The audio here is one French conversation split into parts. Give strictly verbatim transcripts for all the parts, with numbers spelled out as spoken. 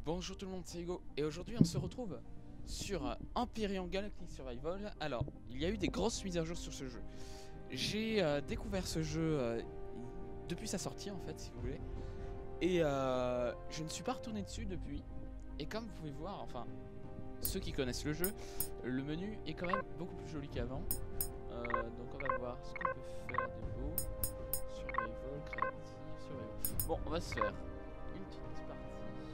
Bonjour tout le monde, c'est Hugo et aujourd'hui on se retrouve sur euh, Empyrion Galactic Survival. Alors, il y a eu des grosses mises à jour sur ce jeu. J'ai euh, découvert ce jeu euh, depuis sa sortie en fait, si vous voulez. Et euh, je ne suis pas retourné dessus depuis. Et comme vous pouvez voir, enfin, ceux qui connaissent le jeu, le menu est quand même beaucoup plus joli qu'avant. Euh, donc on va voir ce qu'on peut faire de beau. Survival, créatif, survival. Bon, on va se faire une petite partie.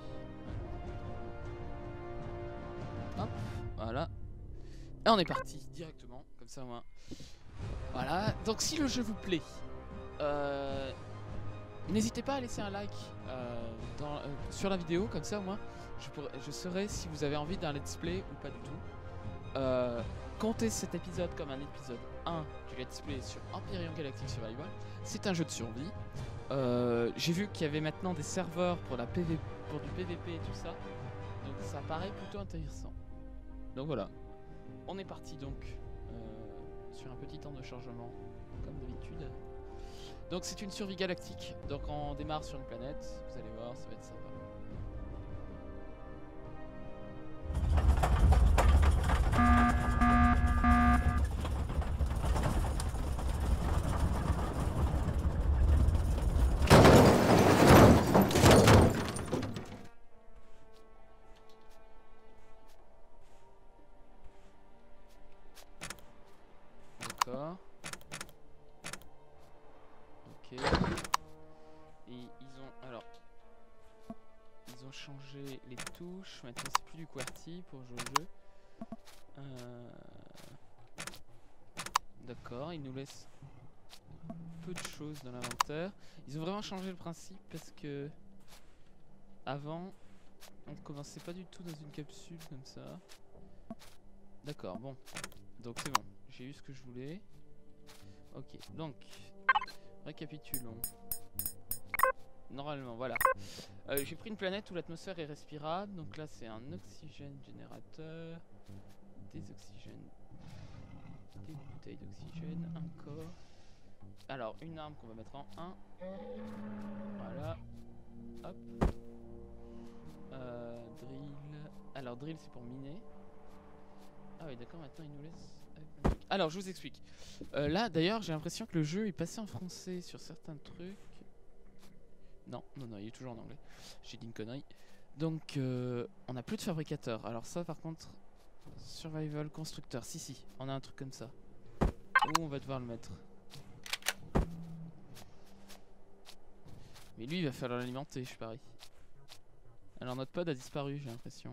Hop, voilà. Et on est parti directement, comme ça au moins. Voilà, donc si le jeu vous plaît, euh, n'hésitez pas à laisser un like euh, dans, euh, sur la vidéo, comme ça au moins je, pourrais, je saurai si vous avez envie d'un let's play ou pas du tout. Euh, comptez cet épisode comme un épisode un du let's play sur Empyrion Galactic Survival. C'est un jeu de survie. Euh, J'ai vu qu'il y avait maintenant des serveurs pour, la P V, pour du P V P et tout ça. Donc ça paraît plutôt intéressant. Donc voilà, on est parti donc euh, sur un petit temps de chargement comme d'habitude. Donc c'est une survie galactique, donc on démarre sur une planète, vous allez voir, ça va être sympa. D'accord. Ok. Et ils ont alors ils ont changé les touches. Maintenant c'est plus du QWERTY pour jouer au jeu. Euh... D'accord, ils nous laissent peu de choses dans l'inventaire. Ils ont vraiment changé le principe parce que avant on ne commençait pas du tout dans une capsule comme ça. D'accord, bon. Donc c'est bon, j'ai eu ce que je voulais. Ok, donc récapitulons. Normalement, voilà. Euh, j'ai pris une planète où l'atmosphère est respirable. Donc là, c'est un oxygène générateur. Des oxygènes. Des bouteilles d'oxygène. Un corps. Alors, une arme qu'on va mettre en un. Voilà. Hop. Euh, drill. Alors, drill, c'est pour miner. Ah oui, d'accord, maintenant il nous laisse... Alors, je vous explique. Euh, là, d'ailleurs, j'ai l'impression que le jeu est passé en français sur certains trucs. Non, non, non, il est toujours en anglais. J'ai dit une connerie. Donc, euh, on n'a plus de fabricateur. Alors ça, par contre, survival constructeur. Si, si, on a un truc comme ça. Où on va devoir le mettre. Mais lui, il va falloir l'alimenter, je parie. Alors, notre pod a disparu, j'ai l'impression.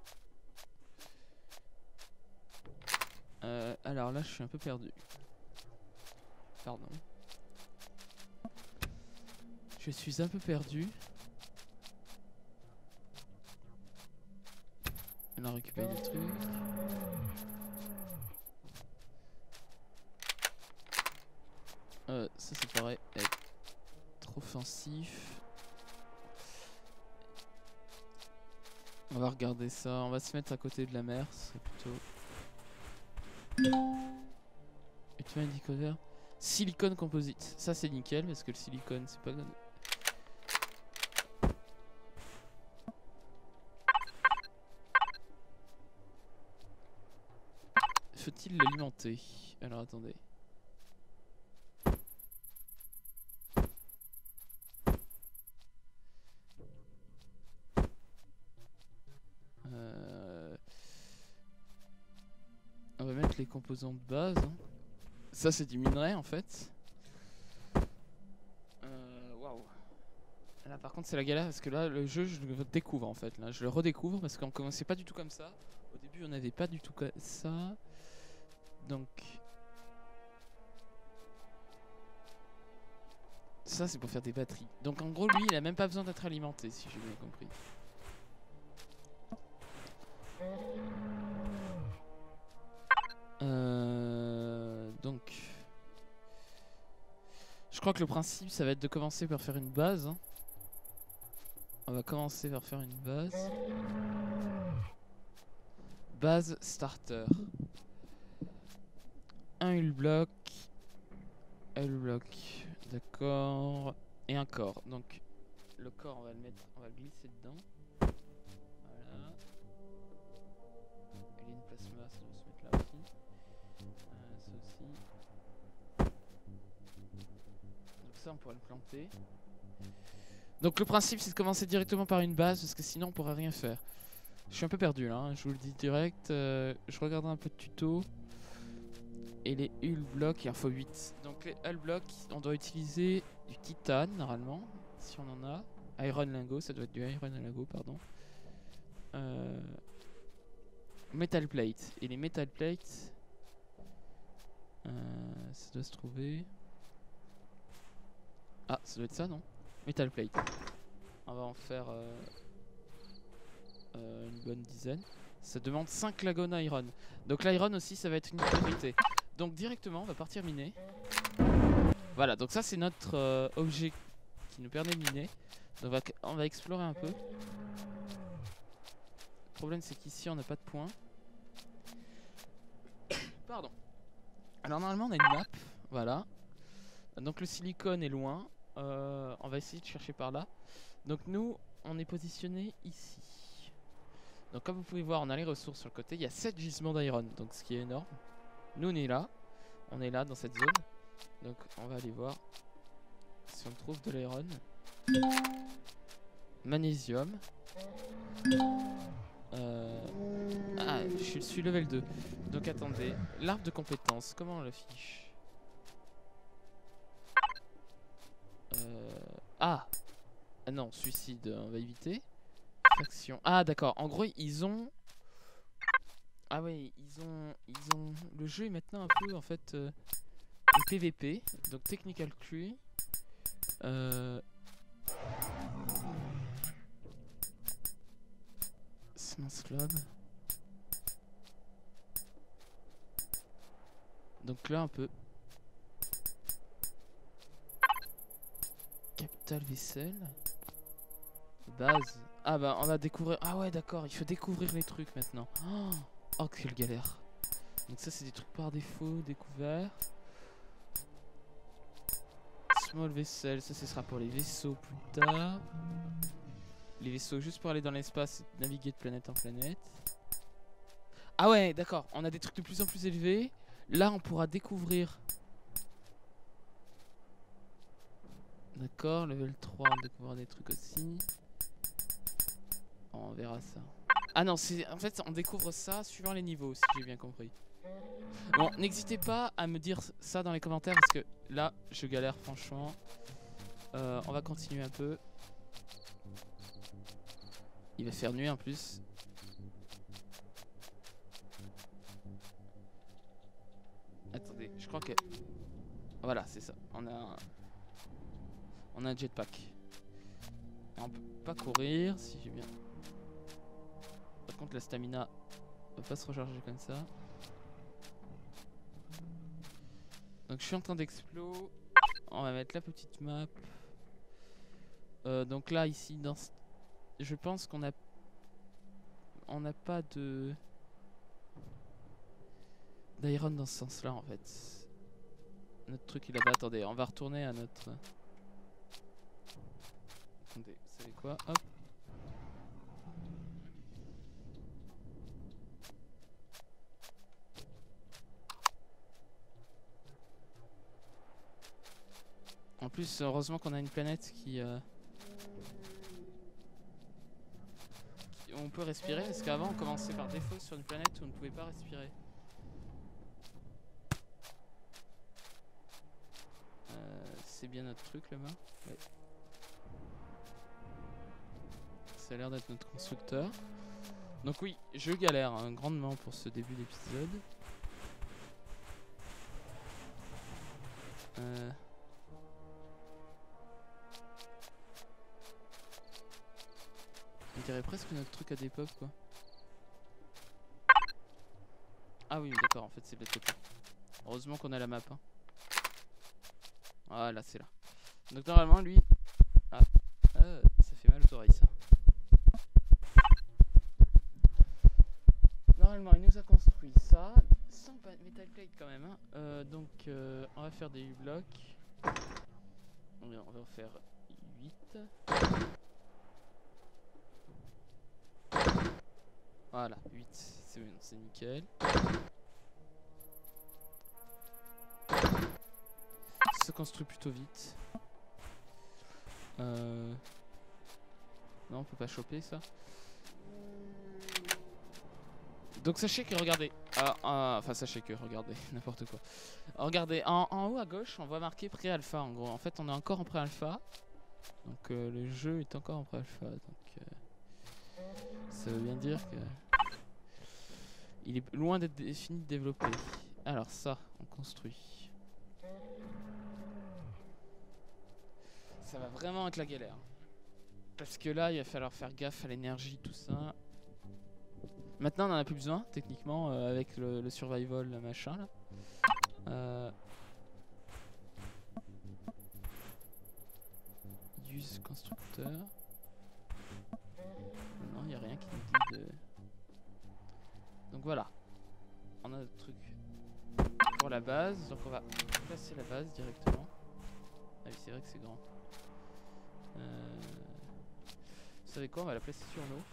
Euh, alors là, je suis un peu perdu. Pardon. Je suis un peu perdu. On a récupéré des trucs. Euh, ça, ça paraît être trop offensif. On va regarder ça. On va se mettre à côté de la mer. Ce serait plutôt... Et tu m'as dit quoi faire? Silicone composite. Ça, c'est nickel parce que le silicone, c'est pas... Faut-il l'alimenter? Alors attendez. Euh... On va mettre les composants de base. Hein. Ça c'est du minerai en fait. Euh... Waouh. Là par contre c'est la galère parce que là le jeu je le découvre en fait. Là je le redécouvre parce qu'on commençait pas du tout comme ça. Au début on n'avait pas du tout ça. Donc... Ça c'est pour faire des batteries. Donc en gros lui il a même pas besoin d'être alimenté si j'ai bien compris. Euh... Donc... Je crois que le principe ça va être de commencer par faire une base. Hein. On va commencer par faire une base. Base starter. Un hull block. Un hull block. D'accord. Et un corps. Donc le corps on va le mettre, on va le glisser dedans. ça on pourrait le planter. Donc le principe c'est de commencer directement par une base parce que sinon on pourra rien faire. Je suis un peu perdu là, hein, je vous le dis direct. Euh, je regarde un peu de tuto. Et les hull blocks, il en faut huit. Donc les hull blocks, on doit utiliser du titane normalement, si on en a. Iron lingot, ça doit être du iron lingot, pardon. Euh, metal plate. Et les metal plates, euh, ça doit se trouver. Ah, ça doit être ça, non? Metal plate. On va en faire euh, euh, une bonne dizaine. Ça demande cinq lagons iron. Donc l'iron aussi, ça va être une priorité. Donc directement, on va partir miner. Voilà, donc ça c'est notre euh, objet qui nous permet de miner. Donc on va, on va explorer un peu. Le problème c'est qu'ici on n'a pas de points. Pardon. Alors normalement on a une map, voilà. Donc le silicone est loin. Euh, on va essayer de chercher par là. Donc nous, on est positionné ici. Donc comme vous pouvez voir, on a les ressources sur le côté. Il y a sept gisements d'iron, donc ce qui est énorme. Nous on est là. On est là dans cette zone. Donc on va aller voir si on trouve de l'iron. Magnésium. Euh... Ah, je suis level deux. Donc attendez. L'arbre de compétences, comment on l'affiche? euh... Ah Ah non, suicide, on va éviter. Faction. Ah d'accord, en gros ils ont... Ah ouais, ils ont... ils ont... Le jeu est maintenant un peu en fait... Euh... P V P, donc Technical Crew. Euh... Smart Lab. Donc là un peu. Capital vaisselle. Base. Ah bah on va découvrir. Ah ouais d'accord, il faut découvrir les trucs maintenant. Oh, oh quelle galère. Donc ça c'est des trucs par défaut découverts. Small vaisselle, ça ce sera pour les vaisseaux plus tard. Les vaisseaux juste pour aller dans l'espace et naviguer de planète en planète. Ah ouais d'accord, on a des trucs de plus en plus élevés. Là on pourra découvrir. D'accord, level trois on découvrira des trucs aussi. Oh, on verra ça. Ah non, c'est en fait on découvre ça suivant les niveaux si j'ai bien compris. Bon, n'hésitez pas à me dire ça dans les commentaires parce que là, je galère franchement. Euh, on va continuer un peu. Il va faire nuit en plus. Attendez, je crois que... Voilà, c'est ça. On a un... On a un jetpack. Et on peut pas courir si j'ai bien... Par contre, la stamina va pas se recharger comme ça. Donc je suis en train d'explo. On va mettre la petite map. Euh, donc là ici dans ce... je pense qu'on a on n'a pas de d'iron dans ce sens là en fait. Notre truc il est là-bas. Attendez, on va retourner à notre... Attendez, vous savez quoi? Hop. En plus, heureusement qu'on a une planète qui, euh, qui... on peut respirer, parce qu'avant on commençait par défaut sur une planète où on ne pouvait pas respirer. Euh, c'est bien notre truc là-bas. Ouais. Ça a l'air d'être notre constructeur. Donc oui, je galère hein, grandement pour ce début d'épisode. Euh... On dirait presque notre truc à des pop quoi. Ah oui d'accord, en fait c'est de l'autre côté. Heureusement qu'on a la map hein. Voilà, c'est là. Donc normalement lui... Ah, euh, ça fait mal aux oreilles ça. Normalement il nous a construit ça. Sans metal plate quand même hein. euh, Donc euh, on va faire des U-blocs. On va en faire huit. Voilà, huit, c'est bon, c'est nickel. Ça se construit plutôt vite. Euh... Non, on peut pas choper ça. Donc sachez que, regardez, euh, euh, enfin sachez que, regardez, n'importe quoi. Regardez, en, en haut à gauche, on voit marqué pré-alpha en gros. En fait, on est encore en pré-alpha. Donc euh, le jeu est encore en pré-alpha. Donc euh, ça veut bien dire que il est loin d'être fini de développer. Alors ça, on construit. Ça va vraiment être la galère. Parce que là, il va falloir faire gaffe à l'énergie, tout ça. Maintenant, on en a plus besoin, techniquement, euh, avec le, le survival, le machin, là. Euh... Use constructeur. Non, il n'y a rien qui nous dit de... Donc voilà. On a notre truc pour la base. Donc on va placer la base directement. Ah oui, c'est vrai que c'est grand. Euh... Vous savez quoi? On va la placer sur l'eau.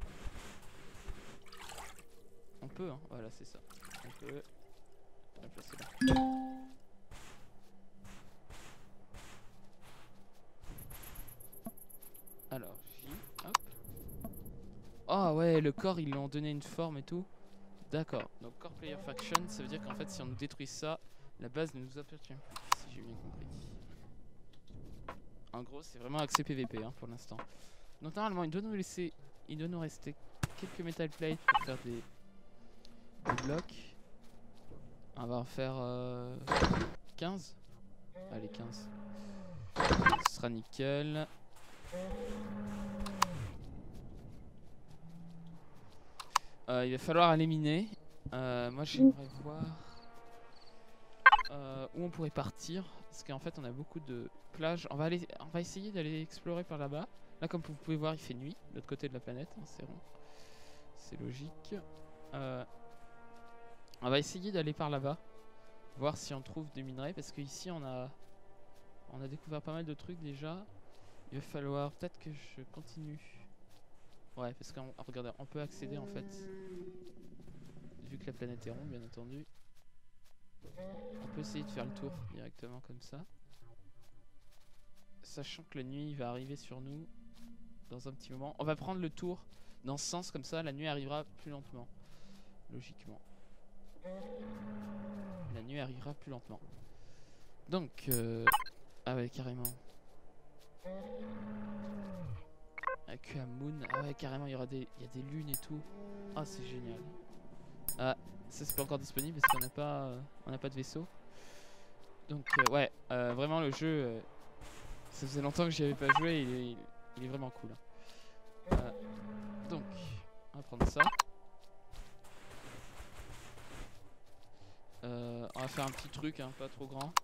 On peut, hein. Voilà, c'est ça. On peut la placer là. Alors, J, hop. Ah oh, ouais, le corps, ils lui ont donné une forme et tout. D'accord. Donc, core player faction, ça veut dire qu'en fait, si on nous détruit ça, la base ne nous appartient plus, si j'ai bien compris. En gros, c'est vraiment accès P V P hein, pour l'instant. Donc, normalement, il doit nous laisser, il doit nous rester quelques metal plates pour faire des, des blocs. On va en faire euh, quinze. Allez, quinze. Ce sera nickel. Euh, il va falloir aller miner. Euh, moi j'aimerais voir euh, où on pourrait partir. Parce qu'en fait on a beaucoup de plages. On va, aller, on va essayer d'aller explorer par là-bas. Là comme vous pouvez voir il fait nuit. De l'autre côté de la planète. Hein, c'est rond. C'est logique. Euh, on va essayer d'aller par là-bas. Voir si on trouve des minerais. Parce qu'ici on a, on a découvert pas mal de trucs déjà. Il va falloir peut-être que je continue. Ouais, parce qu'on regardez, on peut accéder en fait, vu que la planète est ronde, bien entendu. On peut essayer de faire le tour directement comme ça, sachant que la nuit va arriver sur nous dans un petit moment. On va prendre le tour dans ce sens comme ça, la nuit arrivera plus lentement, logiquement. La nuit arrivera plus lentement. Donc, euh... ah ouais, carrément. Avec un moon, ah ouais carrément il y aura des, il y a des lunes et tout. Ah c'est génial. Ah ça c'est pas encore disponible parce qu'on n'a pas, euh, on n'a pas de vaisseau. Donc euh, ouais, euh, vraiment le jeu, euh, ça faisait longtemps que j'y avais pas joué, il est, il, il est vraiment cool. Euh, donc on va prendre ça. Euh, on va faire un petit truc, hein, pas trop grand.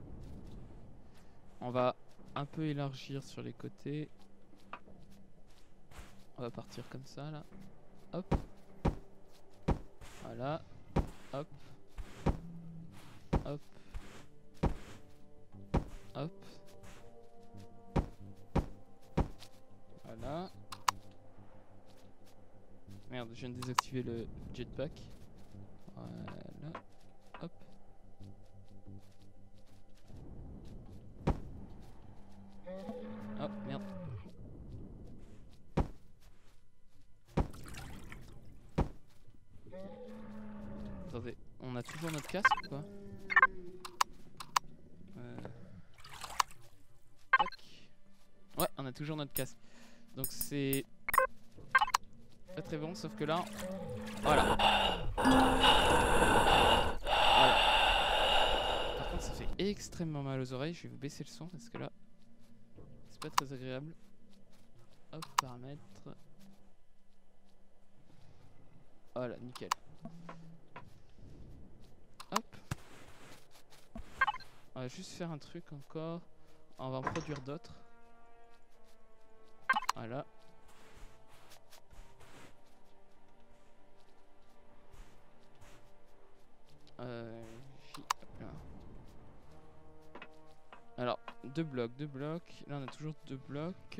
On va un peu élargir sur les côtés. On va partir comme ça là. Hop. Voilà. Hop. Hop. Hop. Voilà. Merde, je viens de désactiver le jetpack. Voilà. Hop. Oh merde. Attendez, on a toujours notre casque ou quoi? euh... Ouais, on a toujours notre casque. Donc c'est pas très bon, sauf que là... Voilà. Voilà. Par contre ça fait extrêmement mal aux oreilles. Je vais vous baisser le son parce que là c'est pas très agréable. Hop, paramètres. Voilà, nickel. Hop. On va juste faire un truc encore. On va en produire d'autres. Voilà. Euh, Alors, deux blocs, deux blocs. Là, on a toujours deux blocs.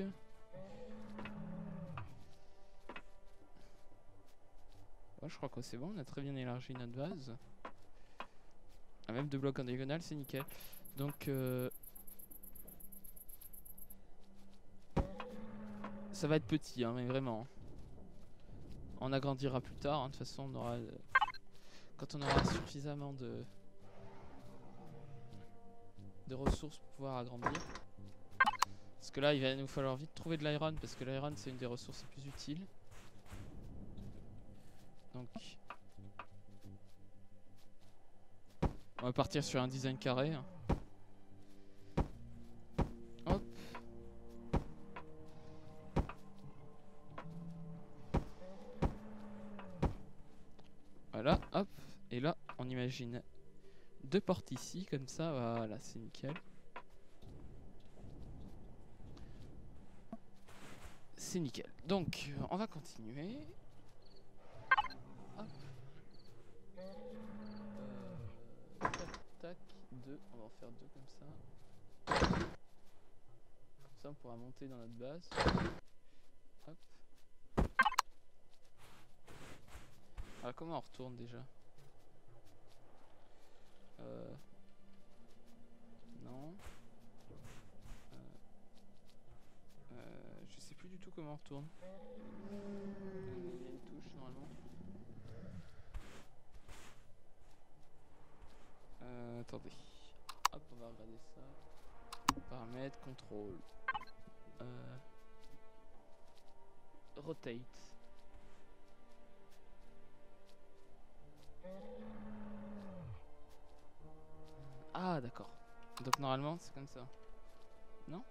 Ouais, je crois que c'est bon. On a très bien élargi notre base. Ah, même deux blocs en diagonale, c'est nickel. Donc, euh... ça va être petit, hein, mais vraiment. On agrandira plus tard, hein. De toute façon on aura... Euh, quand on aura suffisamment de... de ressources pour pouvoir agrandir. Parce que là il va nous falloir vite trouver de l'iron, parce que l'iron c'est une des ressources les plus utiles. Donc... on va partir sur un design carré. Hein. Hop. Voilà, hop. Et là, on imagine deux portes ici, comme ça. Voilà, c'est nickel. C'est nickel. Donc, on va continuer. Hop. Euh, tac, tac, deux. On va en faire deux comme ça. Comme ça, on pourra monter dans notre base. Hop. Alors, comment on retourne déjà? Euh... Non. Euh... Euh... Je sais plus du tout comment on retourne. Il y a une touche normalement. Euh... Attendez. Hop, on va regarder ça. Paramètres, contrôle. Euh... Rotate. Ah d'accord. Donc normalement c'est comme ça. Non?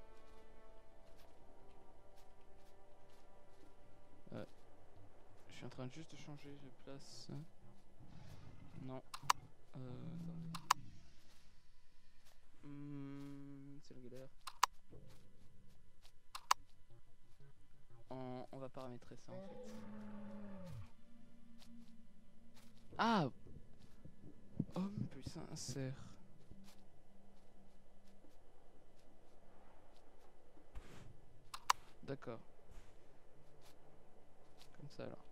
euh, Je suis en train de juste de changer de place. Non. Euh, hmm, c'est la galère. On, on va paramétrer ça en fait. Ah! Homme plus insert. D'accord. Comme ça alors.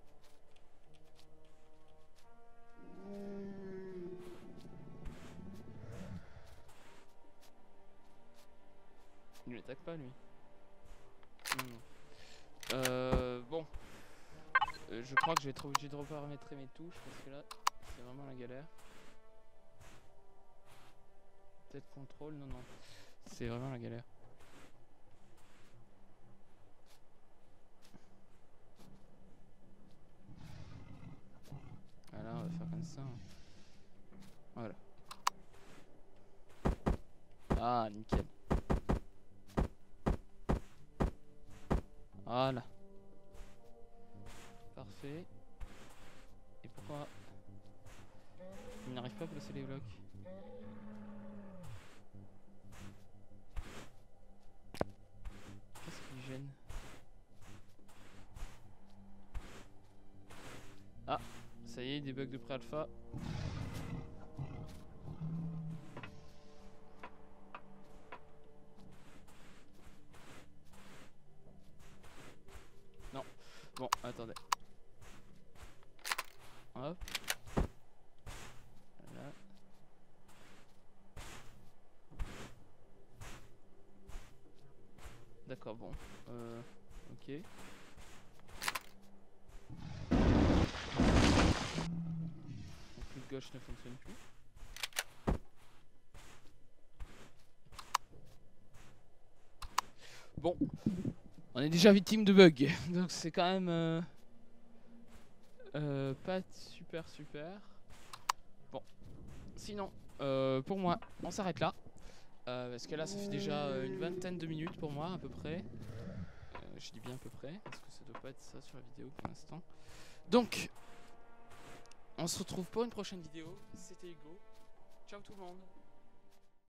Il m'attaque pas lui. Non. Euh, bon. Euh, je crois que je vais être obligé de reparamétrer mes touches parce que là, c'est vraiment la galère. Peut-être contrôle, non, non. C'est vraiment la galère. Voilà, on va faire comme ça. Voilà. Ah, nickel. Voilà. Parfait. Et pourquoi il n'arrive pas à placer les blocs? Qu'est-ce qui gêne? Ah, ça y est, des bugs de pré-alpha. Non. Bon, attendez. Hop. Voilà. D'accord, bon. Euh, ok. Le clic gauche ne fonctionne plus. Bon. On est déjà victime de bugs. Donc c'est quand même... Euh, euh, pas super super. Bon. Sinon, euh, pour moi, on s'arrête là. Euh, parce que là, ça fait déjà une vingtaine de minutes pour moi, à peu près. Euh, je dis bien à peu près, parce que ça doit pas être ça sur la vidéo pour l'instant. Donc, on se retrouve pour une prochaine vidéo. C'était Hugo. Ciao tout le monde.